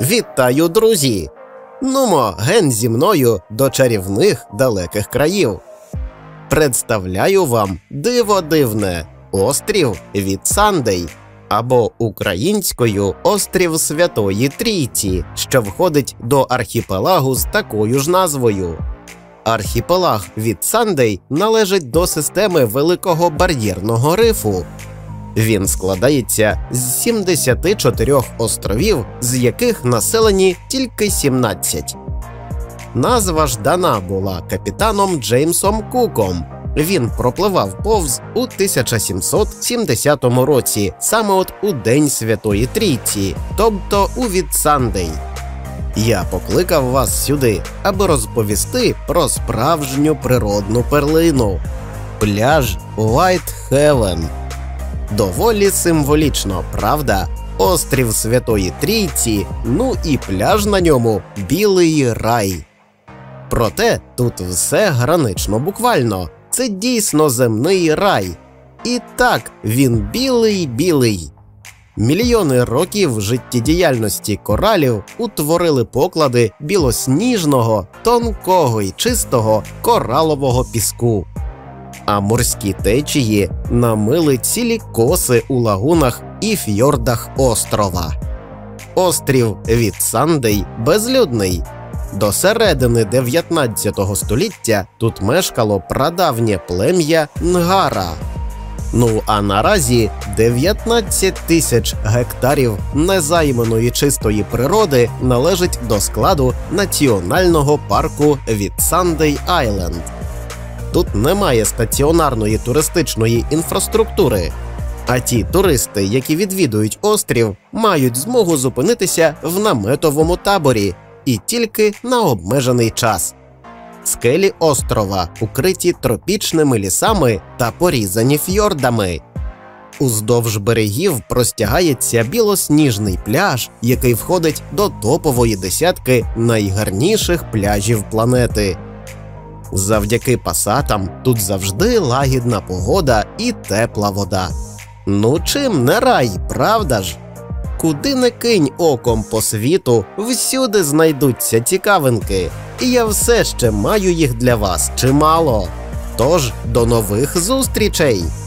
Вітаю, друзі! Нумо, ген зі мною до чарівних далеких країв. Представляю вам диво дивне – острів Вітсандей, або українською острів Святої Трійці, що входить до архіпелагу з такою ж назвою. Архіпелаг Вітсандей належить до системи Великого бар'єрного рифу. Він складається з 74 островів, з яких населені тільки 17. Назва ж дана була капітаном Джеймсом Куком. Він пропливав повз у 1770 році, саме от у День Святої Трійці, тобто у Вітсандей. Я покликав вас сюди, аби розповісти про справжню природну перлину – пляж Уайтхевен. Доволі символічно, правда? Острів Святої Трійці, ну і пляж на ньому – білий рай. Проте тут все гранично буквально. Це дійсно земний рай. І так, він білий-білий. Мільйони років життєдіяльності коралів утворили поклади білосніжного, тонкого і чистого коралового піску. А морські течії намили цілі коси у лагунах і фьордах острова. Острів Вітсандей безлюдний. До середини 19 століття тут мешкало прадавнє плем'я Нгара. Ну а наразі 19 тисяч гектарів незайманої чистої природи належить до складу національного парку Вітсандей-Айленд. Тут немає стаціонарної туристичної інфраструктури, а ті туристи, які відвідують острів, мають змогу зупинитися в наметовому таборі і тільки на обмежений час. Скелі острова укриті тропічними лісами та порізані фьордами. Уздовж берегів простягається білосніжний пляж, який входить до топової десятки найгарніших пляжів планети. Завдяки пасатам тут завжди лагідна погода і тепла вода. Ну чим не рай, правда ж? Куди не кинь оком по світу, всюди знайдуться цікавинки. І я все ще маю їх для вас чимало. Тож, до нових зустрічей!